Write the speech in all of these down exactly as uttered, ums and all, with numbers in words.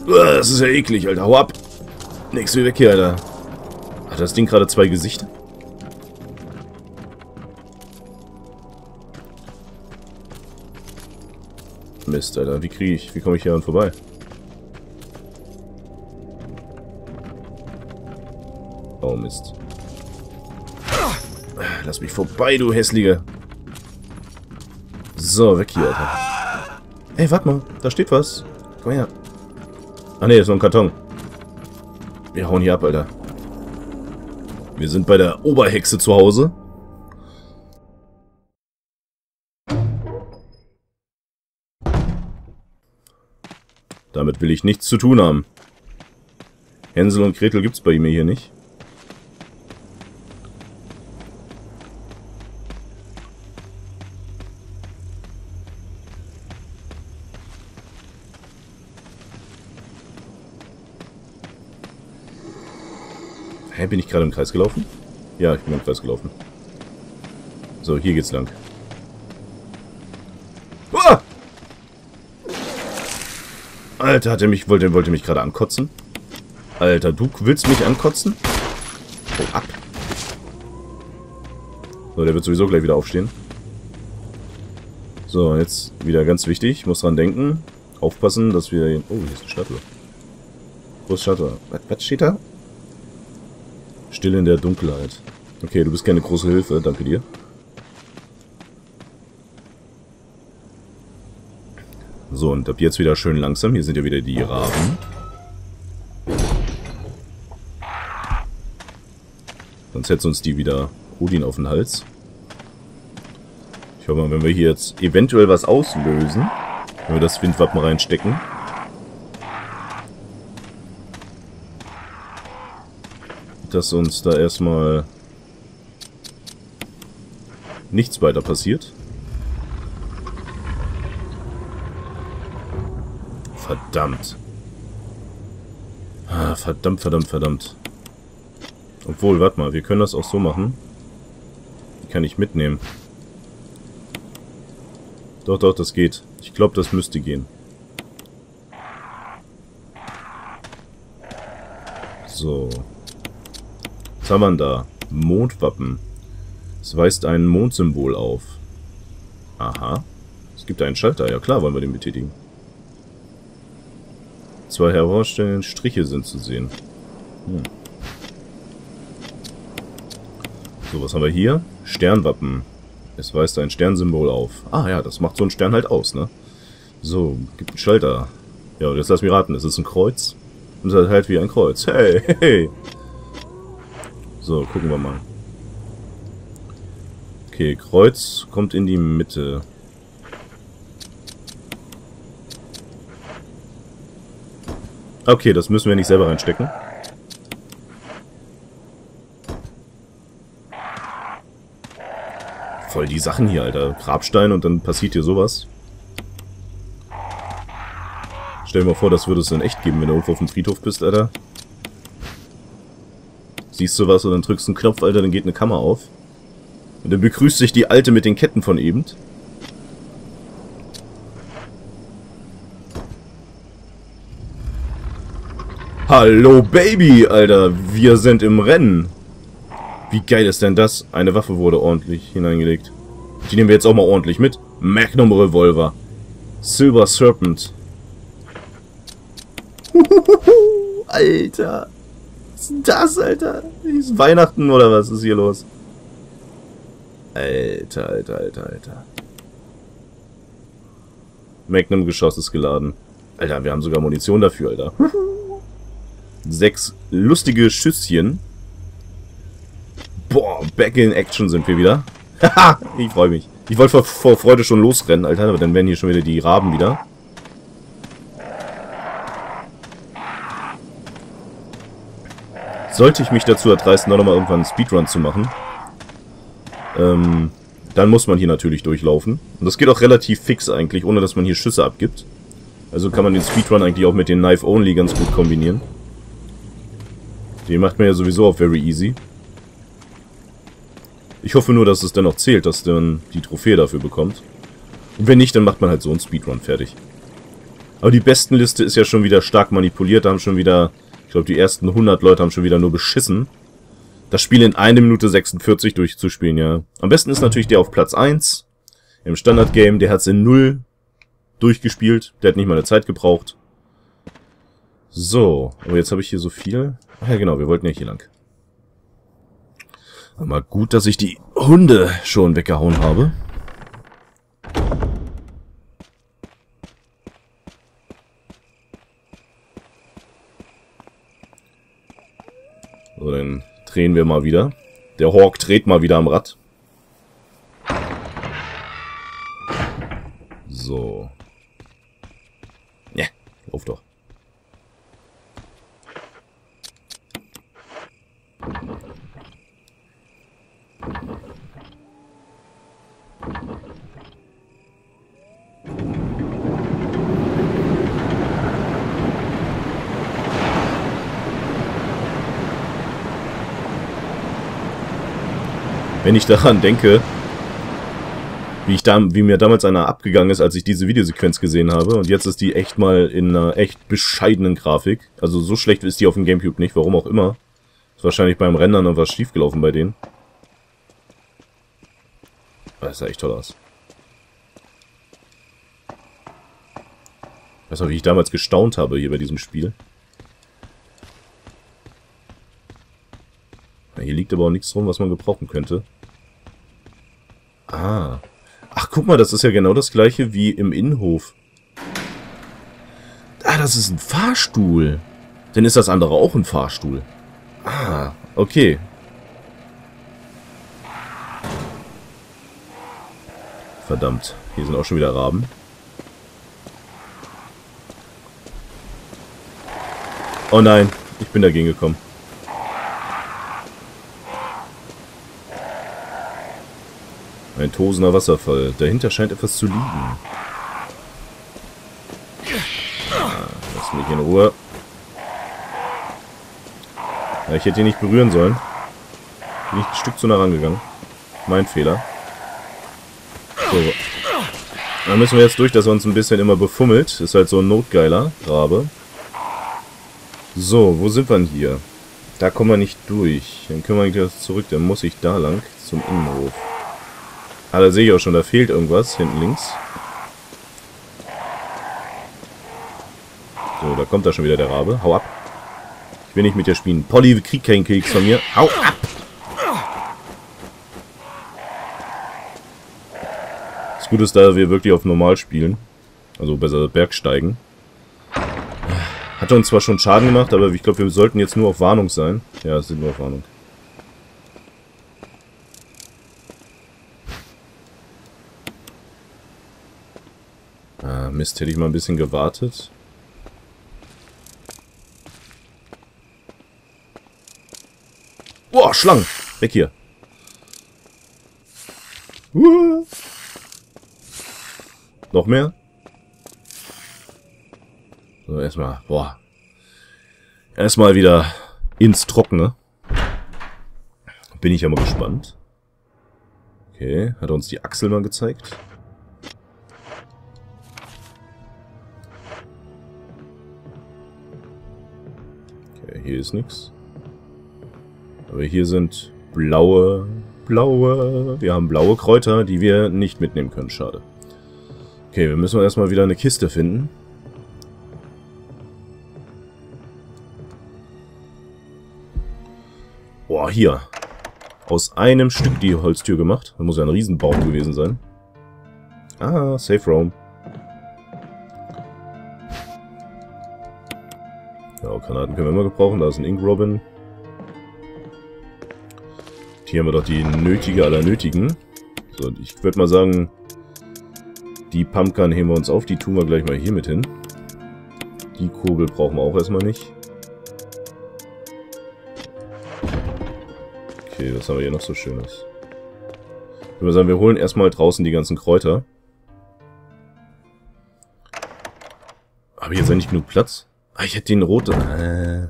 Uah, das ist ja eklig, Alter. Hau ab. Nix wie weg hier, Alter. Hat das Ding gerade zwei Gesichter? Mist, Alter. Wie kriege ich... Wie komme ich hier an vorbei? Oh, Mist. Lass mich vorbei, du Hässliche. So, weg hier, Alter. Ey, warte mal. Da steht was. Komm her. Ah, ne, das ist noch ein Karton. Wir hauen hier ab, Alter. Wir sind bei der Oberhexe zu Hause. Damit will ich nichts zu tun haben. Hänsel und Gretel gibt's bei mir hier nicht. Hä, bin ich gerade im Kreis gelaufen? Ja, ich bin im Kreis gelaufen. So, hier geht's lang. Ah! Alter, hat er mich, wollte, wollte mich gerade ankotzen? Alter, du willst mich ankotzen? Oh, ab. So, der wird sowieso gleich wieder aufstehen. So, jetzt wieder ganz wichtig. Muss dran denken. Aufpassen, dass wir... Oh, hier ist eine Statue. Wo ist Statue? Was, was steht da? Still in der Dunkelheit. Okay, du bist keine große Hilfe. Danke dir. So, und ab jetzt wieder schön langsam. Hier sind ja wieder die Raben. Sonst hätte uns die wieder Odin auf den Hals. Ich hoffe mal, wenn wir hier jetzt eventuell was auslösen, wenn wir das Windwappen reinstecken. Dass uns da erstmal nichts weiter passiert. Verdammt. Ah, verdammt, verdammt, verdammt. Obwohl, warte mal, wir können das auch so machen. Die kann ich mitnehmen. Doch, doch, das geht. Ich glaube, das müsste gehen. So. Was haben wir denn da? Mondwappen. Es weist ein Mondsymbol auf. Aha. Es gibt einen Schalter. Ja klar, wollen wir den betätigen. Zwei herausstellende Striche sind zu sehen. Hm. So, was haben wir hier? Sternwappen. Es weist ein Sternsymbol auf. Ah ja, das macht so einen Stern halt aus, ne? So, gibt einen Schalter. Ja, und jetzt lass mich raten, es ist ein Kreuz. Und es ist halt wie ein Kreuz. Hey, hey. So, gucken wir mal. Okay, Kreuz kommt in die Mitte. Okay, das müssen wir nicht selber reinstecken. Voll die Sachen hier, Alter. Grabstein und dann passiert hier sowas. Stell dir mal vor, das würde es in echt geben, wenn du irgendwo auf dem Friedhof bist, Alter. Siehst du was und dann drückst du einen Knopf, Alter, dann geht eine Kammer auf. Und dann begrüßt sich die Alte mit den Ketten von eben. Hallo Baby, Alter, wir sind im Rennen. Wie geil ist denn das? Eine Waffe wurde ordentlich hineingelegt. Die nehmen wir jetzt auch mal ordentlich mit. Magnum Revolver. Silver Serpent. Alter. Was ist denn das, Alter? Ist Weihnachten oder was ist hier los? Alter, Alter, Alter, Alter. Magnum-Geschoss ist geladen. Alter, wir haben sogar Munition dafür, Alter. Sechs lustige Schüsschen. Boah, back in Action sind wir wieder. Haha, ich freue mich. Ich wollte vor, vor Freude schon losrennen, Alter, aber dann werden hier schon wieder die Raben wieder. Sollte ich mich dazu erdreisten, da nochmal irgendwann einen Speedrun zu machen, ähm, dann muss man hier natürlich durchlaufen. Und das geht auch relativ fix eigentlich, ohne dass man hier Schüsse abgibt. Also kann man den Speedrun eigentlich auch mit den Knife Only ganz gut kombinieren. Den macht man ja sowieso auf very easy. Ich hoffe nur, dass es dann noch zählt, dass man die Trophäe dafür bekommt. Und wenn nicht, dann macht man halt so einen Speedrun fertig. Aber die Bestenliste ist ja schon wieder stark manipuliert. Da haben schon wieder, ich glaube, die ersten hundert Leute haben schon wieder nur beschissen. Das Spiel in eine Minute sechsundvierzig durchzuspielen, ja. Am besten ist natürlich der auf Platz eins. Im Standard-Game, der hat es in null durchgespielt. Der hat nicht mal eine Zeit gebraucht. So, aber jetzt habe ich hier so viel. Ach ja, genau, wir wollten ja hier lang. Aber gut, dass ich die Hunde schon weggehauen habe. So, dann drehen wir mal wieder. Der Hawk dreht mal wieder am Rad. So. Ja, lauf doch. Wenn ich daran denke, wie, ich da, wie mir damals einer abgegangen ist, als ich diese Videosequenz gesehen habe. Und jetzt ist die echt mal in einer echt bescheidenen Grafik. Also so schlecht ist die auf dem Gamecube nicht, warum auch immer. Ist wahrscheinlich beim Rendern noch was schiefgelaufen bei denen. Das sah echt toll aus. Weißt du, wie ich damals gestaunt habe hier bei diesem Spiel. Ja, hier liegt aber auch nichts rum, was man gebrauchen könnte. Ah. Ach, guck mal, das ist ja genau das gleiche wie im Innenhof. Ah, das ist ein Fahrstuhl. Dann ist das andere auch ein Fahrstuhl. Ah, okay. Verdammt, hier sind auch schon wieder Raben. Oh nein, ich bin dagegen gekommen. Ein tosender Wasserfall. Dahinter scheint etwas zu liegen. Ah, lass mich in Ruhe. Ja, ich hätte ihn nicht berühren sollen. Bin ich ein Stück zu nah rangegangen. Mein Fehler. So. Dann müssen wir jetzt durch, dass er uns ein bisschen immer befummelt. Ist halt so ein notgeiler Rabe. So, wo sind wir denn hier? Da kommen wir nicht durch. Dann können wir wieder zurück. Dann muss ich da lang zum Innenhof. Ah, da sehe ich auch schon, da fehlt irgendwas, hinten links. So, da kommt da schon wieder der Rabe. Hau ab. Ich will nicht mit dir spielen. Polly kriegt keinen Keks von mir. Hau ab! Das Gute ist, da wir wirklich auf normal spielen. Also besser Bergsteigen. Hat uns zwar schon Schaden gemacht, aber ich glaube, wir sollten jetzt nur auf Warnung sein. Ja, es sind nur auf Warnung. Ah, Mist, hätte ich mal ein bisschen gewartet. Boah, Schlangen! Weg hier! Uh. Noch mehr? So, erstmal, boah. Erstmal wieder ins Trockene. Bin ich ja mal gespannt. Okay, hat er uns die Achsel mal gezeigt? Hier ist nichts. Aber hier sind blaue, blaue... Wir haben blaue Kräuter, die wir nicht mitnehmen können. Schade. Okay, wir müssen erstmal wieder eine Kiste finden. Boah, hier. Aus einem Stück die Holztür gemacht. Das muss ja ein Riesenbaum gewesen sein. Ah, Safe Roam. Ja, Granaten können wir immer gebrauchen. Da ist ein Ink Robin. Hier haben wir doch die nötige aller Nötigen. So, ich würde mal sagen, die Pumpgun heben wir uns auf. Die tun wir gleich mal hier mit hin. Die Kurbel brauchen wir auch erstmal nicht. Okay, was haben wir hier noch so Schönes? Ich würde sagen, wir holen erstmal draußen die ganzen Kräuter. Aber hier ist ja nicht genug Platz. Ah, ich hätte den roten... Äh.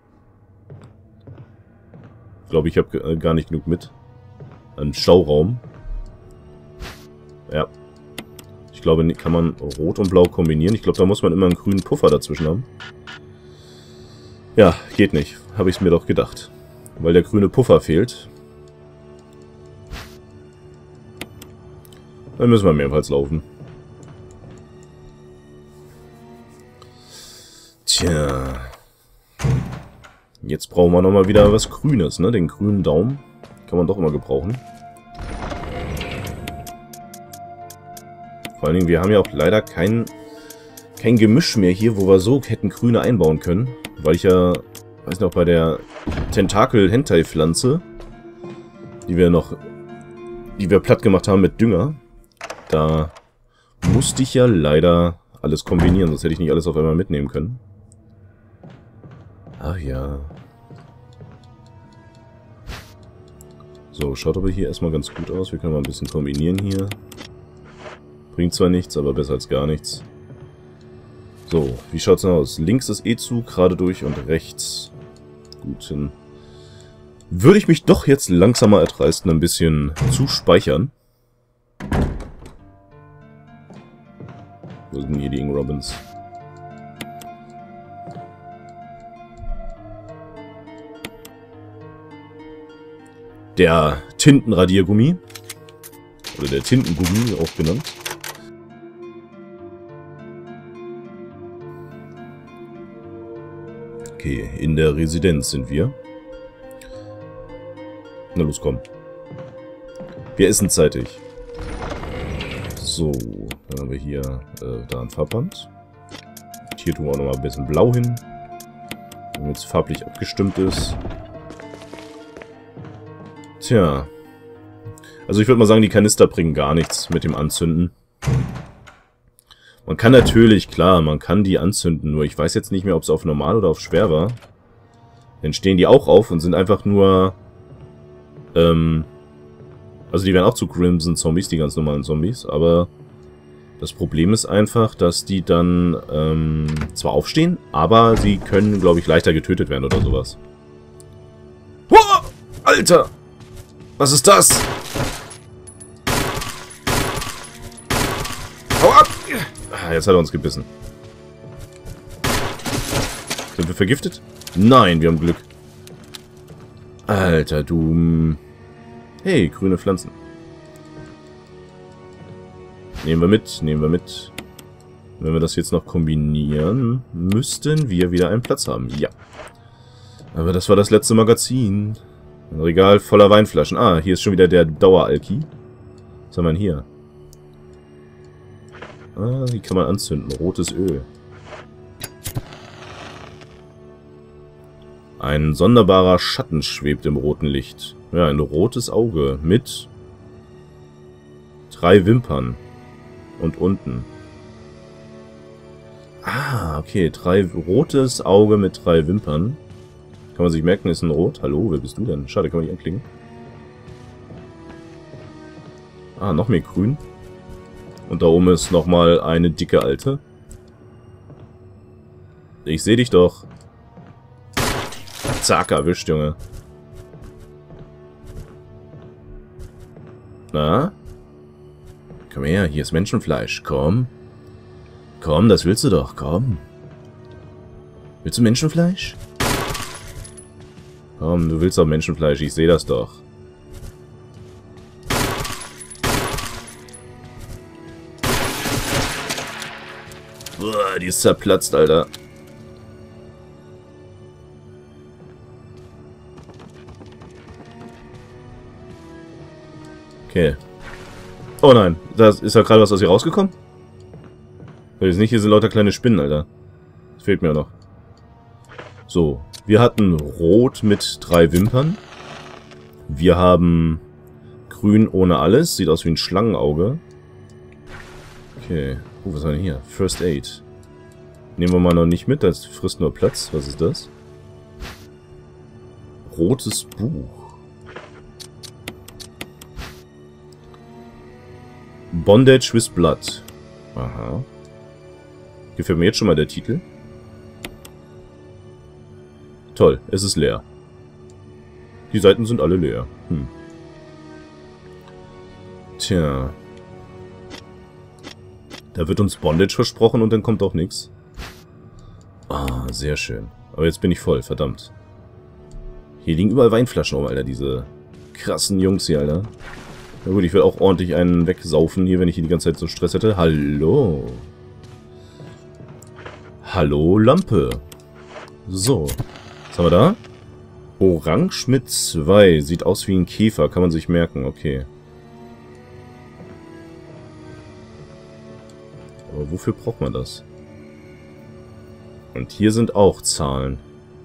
Ich glaube, ich habe gar nicht genug mit. Ein Schauraum. Ja. Ich glaube, kann man Rot und Blau kombinieren. Ich glaube, da muss man immer einen grünen Puffer dazwischen haben. Ja, geht nicht. Habe ich es mir doch gedacht. Weil der grüne Puffer fehlt. Dann müssen wir mehrmals laufen. Tja. Jetzt brauchen wir nochmal wieder was Grünes, ne? Den grünen Daumen kann man doch immer gebrauchen. Vor allen Dingen, wir haben ja auch leider kein, kein Gemisch mehr hier, wo wir so hätten Grüne einbauen können. Weil ich ja, weiß noch, bei der Tentakel-Hentai-Pflanze, die wir noch, die wir platt gemacht haben mit Dünger, da musste ich ja leider alles kombinieren, sonst hätte ich nicht alles auf einmal mitnehmen können. Ach ja. So, schaut aber hier erstmal ganz gut aus. Wir können mal ein bisschen kombinieren hier. Bringt zwar nichts, aber besser als gar nichts. So, wie schaut's denn aus? Links ist eh zu, gerade durch und rechts. Gut, dann würde ich mich doch jetzt langsam mal erdreisten, ein bisschen zu speichern. Wo sind hier die Ing Robins? Der Tintenradiergummi. Oder der Tintengummi auch genannt. Okay, in der Residenz sind wir. Na los, komm. Wir essen zeitig. So, dann haben wir hier äh, da ein Farbband. Hier tun wir auch nochmal ein bisschen blau hin. Damit es farblich abgestimmt ist. Tja. Also ich würde mal sagen, die Kanister bringen gar nichts mit dem Anzünden. Man kann natürlich, klar, man kann die anzünden, nur ich weiß jetzt nicht mehr, ob es auf normal oder auf schwer war. Dann stehen die auch auf und sind einfach nur, ähm, also die werden auch zu Crimson Zombies, die ganz normalen Zombies, aber das Problem ist einfach, dass die dann, ähm, zwar aufstehen, aber sie können, glaube ich, leichter getötet werden oder sowas. Oh, Alter! Was ist das? Hau ab! Ah, jetzt hat er uns gebissen. Sind wir vergiftet? Nein, wir haben Glück. Alter, du... Hey, grüne Pflanzen. Nehmen wir mit, nehmen wir mit. Wenn wir das jetzt noch kombinieren, müssten wir wieder einen Platz haben. Ja. Aber das war das letzte Magazin. Ein Regal voller Weinflaschen. Ah, hier ist schon wieder der Daueralki. Was haben wir denn hier? Ah, die kann man anzünden. Rotes Öl. Ein sonderbarer Schatten schwebt im roten Licht. Ja, ein rotes Auge mit drei Wimpern. Und unten. Ah, okay. Drei rotes Auge mit drei Wimpern. Kann man sich merken, ist ein Rot. Hallo, wer bist du denn? Schade, kann man nicht anklicken. Ah, noch mehr Grün. Und da oben ist nochmal eine dicke Alte. Ich sehe dich doch. Zack, erwischt, Junge. Na? Komm her, hier ist Menschenfleisch. Komm. Komm, das willst du doch. Komm. Willst du Menschenfleisch? Komm, du willst doch Menschenfleisch. Ich sehe das doch. Boah, die ist zerplatzt, Alter. Okay. Oh nein, da ist ja gerade was aus ihr rausgekommen? Weil jetzt nicht, hier sind lauter kleine Spinnen, Alter. Das fehlt mir noch. So, wir hatten Rot mit drei Wimpern. Wir haben Grün ohne alles. Sieht aus wie ein Schlangenauge. Okay. Oh, was haben wir hier? First Aid. Nehmen wir mal noch nicht mit, das frisst nur Platz. Was ist das? Rotes Buch. Bondage with Blood. Aha. Gefällt mir jetzt schon mal der Titel. Toll, es ist leer. Die Seiten sind alle leer. Hm. Tja. Da wird uns Bondage versprochen und dann kommt auch nichts. Ah, sehr schön. Aber jetzt bin ich voll, verdammt. Hier liegen überall Weinflaschen um, Alter, diese krassen Jungs hier, Alter. Na gut, ich will auch ordentlich einen wegsaufen hier, wenn ich hier die ganze Zeit so Stress hätte. Hallo. Hallo, Lampe. So. Was haben wir da? Orange mit zwei. Sieht aus wie ein Käfer. Kann man sich merken. Okay. Aber wofür braucht man das? Und hier sind auch Zahlen.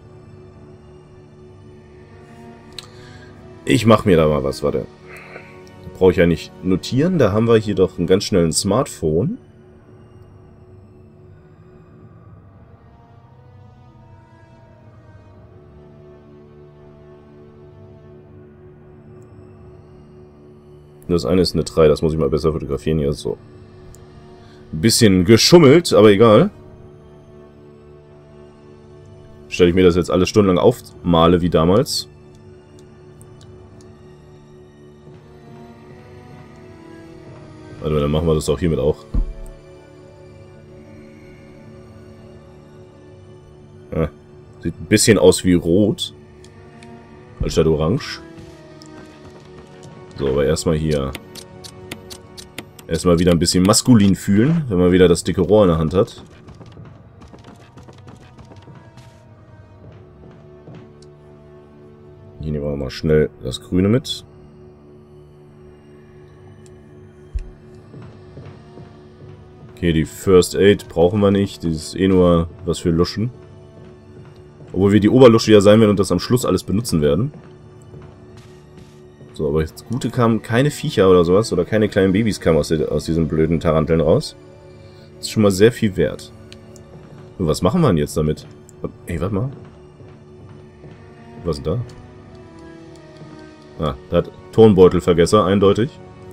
Ich mache mir da mal was, warte. Da brauche ich ja nicht notieren. Da haben wir hier doch einen ganz schnellen Smartphone. Das eine ist eine drei, das muss ich mal besser fotografieren hier. So. Ein bisschen geschummelt, aber egal. Stelle ich mir das jetzt alles stundenlang aufmale wie damals. Also dann machen wir das auch hiermit auch. Ja, sieht ein bisschen aus wie rot. Anstatt orange. So, aber erstmal hier. Erstmal wieder ein bisschen maskulin fühlen, wenn man wieder das dicke Rohr in der Hand hat. Hier nehmen wir mal schnell das Grüne mit. Okay, die First Aid brauchen wir nicht. Das ist eh nur was für Luschen. Obwohl wir die Oberlusche ja sein werden und das am Schluss alles benutzen werden. So, aber das Gute kam, keine Viecher oder sowas, oder keine kleinen Babys kamen aus, aus diesen blöden Taranteln raus. Das ist schon mal sehr viel wert. Und was machen wir denn jetzt damit? Ey, warte mal. Was ist denn da? Ah, da hat Tonbeutelvergesser, eindeutig.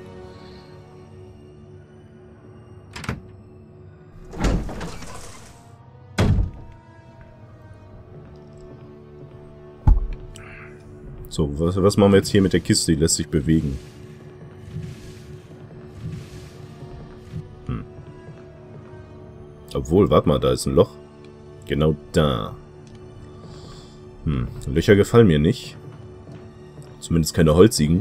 So, was, was machen wir jetzt hier mit der Kiste? Die lässt sich bewegen. Hm. Obwohl, warte mal, da ist ein Loch. Genau da. Hm, Löcher gefallen mir nicht. Zumindest keine holzigen.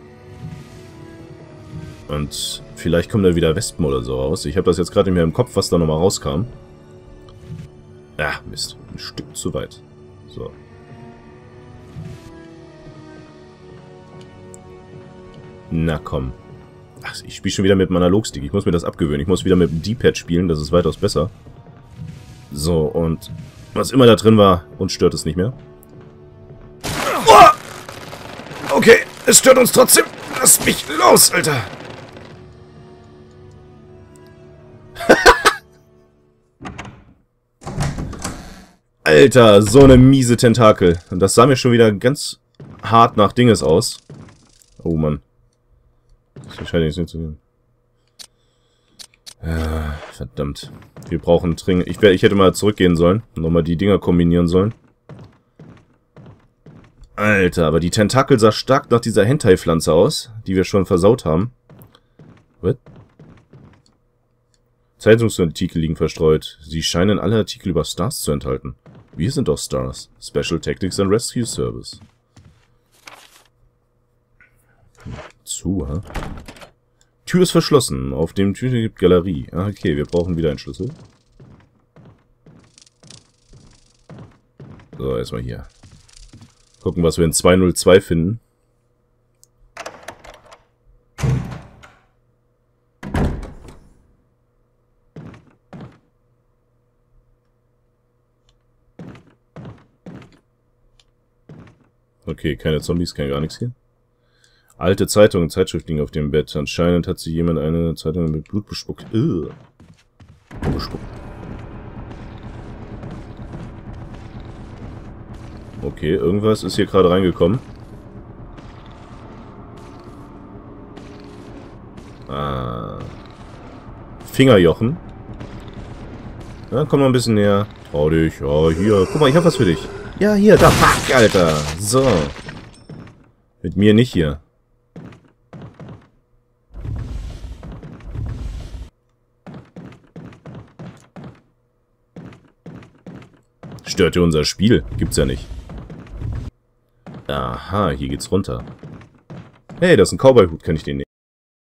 Und vielleicht kommen da wieder Wespen oder so raus. Ich habe das jetzt gerade nicht mehr im Kopf, was da nochmal rauskam. Ah, Mist. Ein Stück zu weit. So. Na komm. Ach, ich spiele schon wieder mit dem Analogstick. Ich muss mir das abgewöhnen. Ich muss wieder mit dem D-Pad spielen. Das ist weitaus besser. So, und was immer da drin war, uns stört es nicht mehr. Oh! Okay, es stört uns trotzdem. Lass mich los, Alter. Alter, so eine miese Tentakel. Und das sah mir schon wieder ganz hart nach Dinges aus. Oh Mann. Das scheint jetzt nicht zu gehen. Ja, verdammt. Wir brauchen dringend... Ich, ich hätte mal zurückgehen sollen. Und nochmal die Dinger kombinieren sollen. Alter, aber die Tentakel sah stark nach dieser Hentai-Pflanze aus, die wir schon versaut haben. What? Zeitungsartikel liegen verstreut. Sie scheinen alle Artikel über Stars zu enthalten. Wir sind doch Stars. Special Tactics and Rescue Service. Zu, hä? Tür ist verschlossen. Auf dem Tür gibt Galerie. Ah, okay, wir brauchen wieder einen Schlüssel. So, erstmal hier. Gucken, was wir in zwei null zwei finden. Okay, keine Zombies, kein gar nichts hier. Alte Zeitungen, Zeitschrift liegen auf dem Bett. Anscheinend hat sich jemand eine Zeitung mit Blut bespuckt. Ugh. Bespuckt. Okay, irgendwas ist hier gerade reingekommen. Ah. Fingerjochen. Ja, komm mal ein bisschen näher. Trau dich. Ja, hier. Guck mal, ich hab was für dich. Ja, hier, da. Fuck, Alter. So. Mit mir nicht hier. Stört ja unser Spiel. Gibt's ja nicht. Aha, hier geht's runter. Hey, das ist ein Cowboy-Hut. Kann ich den nehmen?